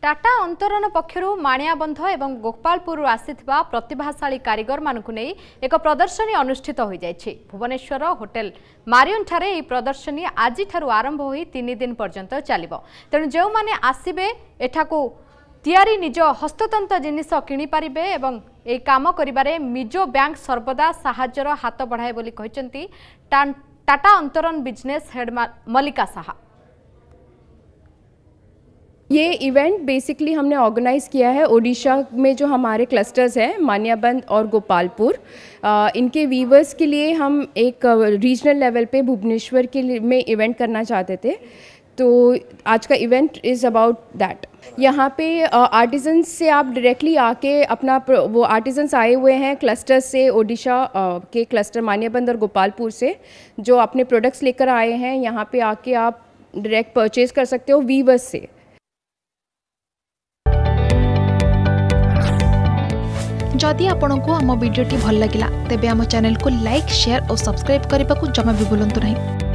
टाटा अंतरण पक्षरु माणियाबंध एवं गोपालपुर आसीथिबा प्रतिभाशाली कारीगर मानकु नै एक प्रदर्शनी अनुष्ठित होई जायछि। भुवनेश्वर होटेल मारियन ठारे ए प्रदर्शनी आज ठारु आरंभ होई 3 दिन पर्यंत चलिबो। तेणु जो माने आसीबे एठाकु तियारी निज हस्ततंत जिनिस किनि पारिबे एवं ए काम करिबारे मिजो बैंक सर्वदा सहाय्यर हाथ बढ़ाए बोली कहिसंती टाटा अंतरण बिजनेस हेड मल्लिका साहा। ये इवेंट बेसिकली हमने ऑर्गेनाइज़ किया है ओडिशा में जो हमारे क्लस्टर्स हैं मानियाबंद और गोपालपुर, इनके वीवर्स के लिए हम एक रीजनल लेवल पे भुवनेश्वर के लिए में इवेंट करना चाहते थे। तो आज का इवेंट इज़ अबाउट दैट। यहाँ पे आर्टिजन्स से आप डायरेक्टली आके अपना वो आर्टिजन्स आए हुए हैं क्लस्टर से, ओडिशा के क्लस्टर मानियाबंद और गोपालपुर से, जो अपने प्रोडक्ट्स लेकर आए हैं। यहाँ पे आके आप डायरेक्ट परचेज कर सकते हो वीवर्स से। जदि आपंक आम भिडी भल लगा तेब आम चैनल को लाइक, शेयर और सब्सक्राइब करने को जमा भी भूलु नहीं।